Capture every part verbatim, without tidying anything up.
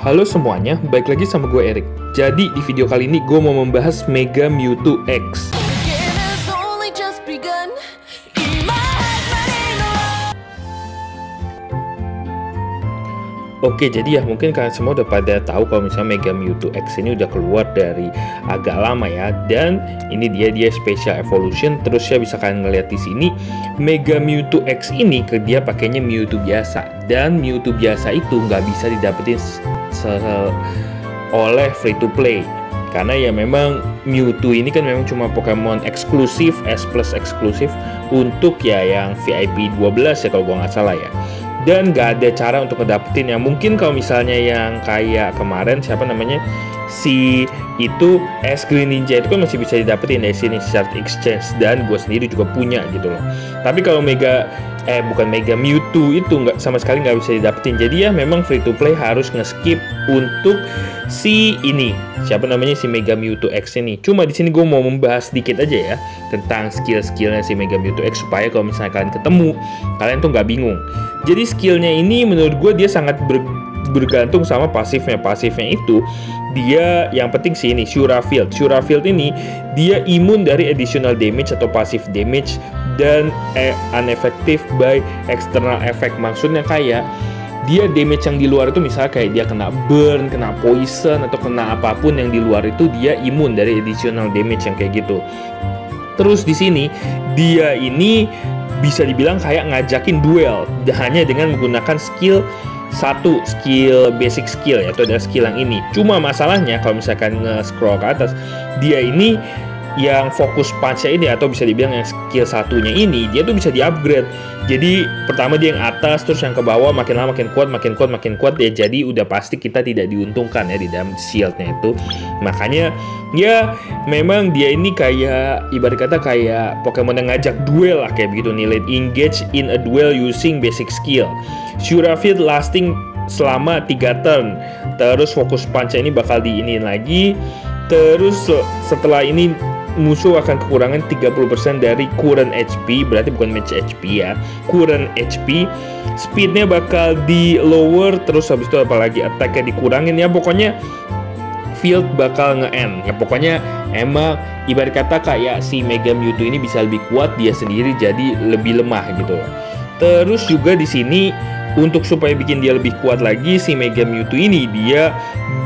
Halo semuanya, balik lagi sama gue Erik. Jadi di video kali ini gue mau membahas Mega Mewtwo X. Oke, jadi ya mungkin kalian semua udah pada tahu kalau misalnya Mega Mewtwo X ini udah keluar dari agak lama ya. Dan ini dia dia Special Evolution. Terus ya bisa kalian ngeliat di sini Mega Mewtwo X ini ke dia pakainya Mewtwo biasa. Dan Mewtwo biasa itu nggak bisa didapetin oleh free to play. Karena ya memang Mewtwo ini kan memang cuma Pokemon eksklusif, S Plus eksklusif untuk ya yang V I P dua belas ya kalau gue nggak salah ya. Dan nggak ada cara untuk ngedapetin ya. Mungkin kalau misalnya yang kayak kemarin siapa namanya si itu S Green Ninja itu kan masih bisa didapetin dari sini Shard Exchange, dan gue sendiri juga punya gitu loh. Tapi kalau Mega eh bukan Mega Mewtwo itu nggak sama sekali nggak bisa didapetin. Jadi ya memang free to play harus nge-skip untuk si ini siapa namanya si Mega Mewtwo X ini. Cuma di sini gue mau membahas sedikit aja ya tentang skill-skillnya si Mega Mewtwo X supaya kalau misalnya kalian ketemu kalian tuh nggak bingung. Jadi skillnya ini menurut gue dia sangat ber bergantung sama pasifnya. Pasifnya itu dia yang penting sih ini Shura Field. Shura Field ini dia imun dari additional damage atau passive damage dan eh, unaffected by external effect. Maksudnya kayak dia damage yang di luar itu misalnya kayak dia kena burn, kena poison atau kena apapun yang di luar itu dia imun dari additional damage yang kayak gitu. Terus di sini dia ini bisa dibilang kayak ngajakin duel hanya dengan menggunakan skill satu, skill basic skill yaitu ada skill yang ini. Cuma masalahnya kalau misalkan nge-scroll ke atas, dia ini yang fokus punch-nya ini atau bisa dibilang yang skill satunya ini dia tuh bisa di-upgrade. Jadi pertama dia yang atas, terus yang ke bawah makin lama makin kuat, makin kuat, makin kuat ya. Jadi udah pasti kita tidak diuntungkan ya di dalam shieldnya itu. Makanya ya memang dia ini kayak ibarat kata kayak Pokemon yang ngajak duel lah kayak begitu nih. Let engage in a duel using basic skill. Shura Field lasting selama tiga turn. Terus fokus punch ini bakal diinin lagi. Terus setelah ini musuh akan kekurangan tiga puluh persen dari current H P, berarti bukan match H P ya, current H P. Speednya bakal di lower, terus habis itu apalagi attack-nya dikurangin ya. Pokoknya field bakal nge-end ya. Pokoknya emang ibarat kata kayak si Mega Mewtwo ini bisa lebih kuat, dia sendiri jadi lebih lemah gitu loh. Terus juga di sini untuk supaya bikin dia lebih kuat lagi, si Mega Mewtwo ini dia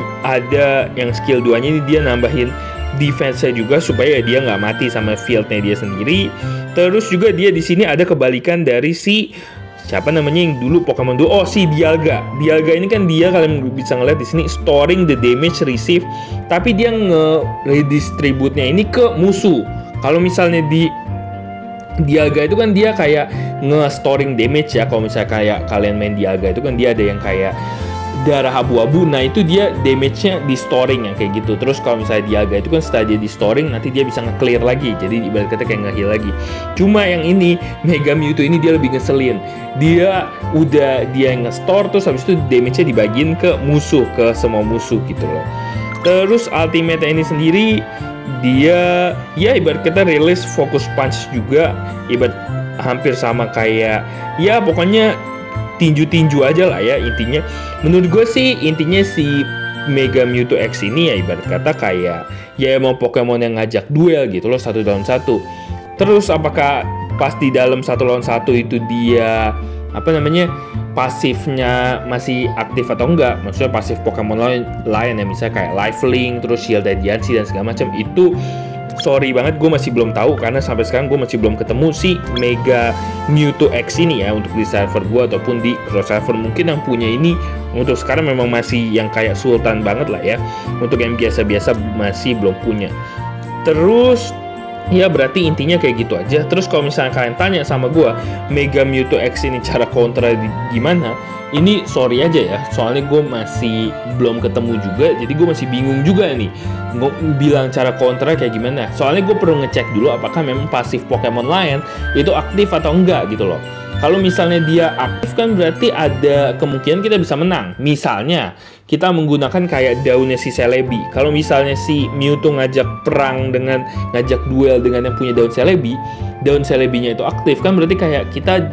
ada yang skill duanya ini dia nambahin defense-nya juga supaya dia nggak mati sama field-nya dia sendiri. Terus juga dia di sini ada kebalikan dari si siapa namanya yang dulu Pokemon dulu, oh si Dialga. Dialga ini kan dia kalian bisa ngeliat di sini storing the damage received, tapi dia nge-redistribute-nya ini ke musuh. Kalau misalnya di Dialga itu kan dia kayak nge-storing damage ya. Kalau misalnya kayak kalian main Dialga itu kan dia ada yang kayak darah abu-abu, nah itu dia damage-nya di storing yang kayak gitu. Terus kalau misalnya Dialga itu kan setelah dia di storing nanti dia bisa nge-clear lagi, jadi ibarat kata kayak nge-heal lagi. Cuma yang ini Mega Mewtwo ini dia lebih ngeselin, dia udah dia nge-store terus habis itu damage-nya dibagiin ke musuh, ke semua musuh gitu loh. Terus ultimate ini sendiri dia ya ibarat kata release focus punch juga, ibarat hampir sama kayak ya pokoknya tinju-tinju aja lah ya intinya. Menurut gue sih intinya si Mega Mewtwo X ini ya ibarat kata kayak ya emang Pokemon yang ngajak duel gitu loh, satu lawan satu. Terus apakah pas di dalam satu lawan satu itu dia apa namanya pasifnya masih aktif atau enggak? Maksudnya pasif Pokemon lain, lain ya misalnya kayak Lifelink, terus Shield Radiancy dan segala macam itu sorry banget gue masih belum tahu, karena sampai sekarang gue masih belum ketemu si Mega Mewtwo X ini ya untuk di server gue ataupun di cross server. Mungkin yang punya ini untuk sekarang memang masih yang kayak sultan banget lah ya. Untuk yang biasa-biasa masih belum punya. Terus ya berarti intinya kayak gitu aja. Terus kalau misalnya kalian tanya sama gue Mega Mewtwo X ini cara kontra gimana, ini sorry aja ya, soalnya gue masih belum ketemu juga, jadi gue masih bingung juga nih gue bilang cara kontra kayak gimana. Soalnya gue perlu ngecek dulu apakah memang pasif Pokemon lain itu aktif atau enggak gitu loh. Kalau misalnya dia aktif kan berarti ada kemungkinan kita bisa menang. Misalnya kita menggunakan kayak daunnya si Celebi. Kalau misalnya si Mewtwo ngajak perang dengan ngajak duel dengan yang punya daun Celebi, daun Celebinya itu aktif kan berarti kayak kita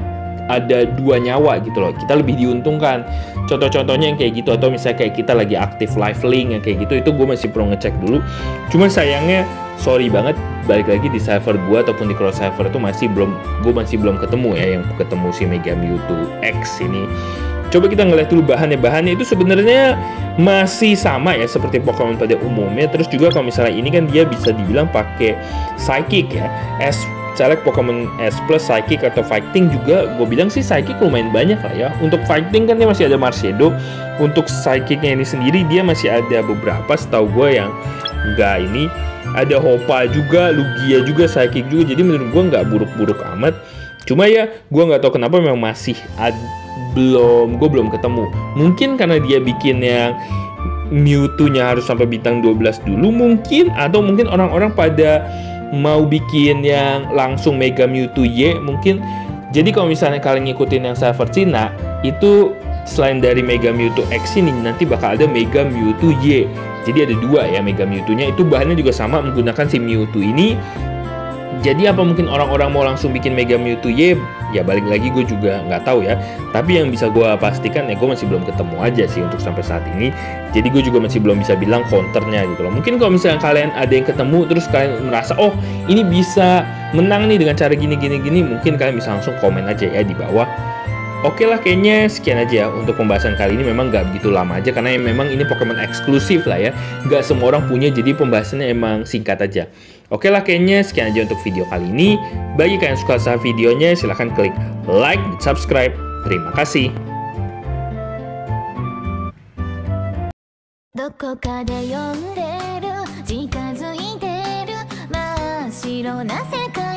ada dua nyawa gitu loh, kita lebih diuntungkan. Contoh-contohnya yang kayak gitu, atau misalnya kayak kita lagi aktif live link yang kayak gitu, itu gue masih perlu ngecek dulu. Cuma sayangnya sorry banget, balik lagi di server gue ataupun di cross server itu masih belum, gue masih belum ketemu ya yang ketemu si Mega Mewtwo X ini. Coba kita ngeliat dulu bahannya. Bahannya itu sebenarnya masih sama ya seperti Pokemon pada umumnya. Terus juga kalau misalnya ini kan dia bisa dibilang pakai Psychic ya. S select Pokemon S plus Psychic atau Fighting juga, gue bilang sih Psychic lumayan banyak lah ya. Untuk Fighting kan dia masih ada Marshadow. Untuk Psychicnya ini sendiri dia masih ada beberapa setahu gue yang enggak ini. Ada Hoppa juga, Lugia juga, Psychic juga. Jadi menurut gue nggak buruk-buruk amat. Cuma ya gue nggak tahu kenapa memang masih ada, belum, gue belum ketemu. Mungkin karena dia bikin yang Mewtwo-nya harus sampai bintang dua belas dulu mungkin, atau mungkin orang-orang pada mau bikin yang langsung Mega Mewtwo Y mungkin. Jadi kalau misalnya kalian ngikutin yang server Cina, itu selain dari Mega Mewtwo X ini nanti bakal ada Mega Mewtwo Y. Jadi ada dua ya Mega Mewtwo-nya, itu bahannya juga sama menggunakan si Mewtwo ini. Jadi apa mungkin orang-orang mau langsung bikin Mega Mewtwo Y? Ya balik lagi gue juga nggak tahu ya. Tapi yang bisa gue pastikan ya gue masih belum ketemu aja sih untuk sampai saat ini. Jadi gue juga masih belum bisa bilang counternya gitu loh. Mungkin kalau misalnya kalian ada yang ketemu terus kalian merasa oh ini bisa menang nih dengan cara gini gini gini, mungkin kalian bisa langsung komen aja ya di bawah. Oke lah, kayaknya sekian aja ya untuk pembahasan kali ini. Memang nggak begitu lama aja karena memang ini Pokemon eksklusif lah ya. Nggak semua orang punya, jadi pembahasannya emang singkat aja. Oke lah, kayaknya sekian aja untuk video kali ini. Bagi kalian yang suka sama videonya, silahkan klik like dan subscribe. Terima kasih. どこかで呼んでる近づいてる真っ白な世界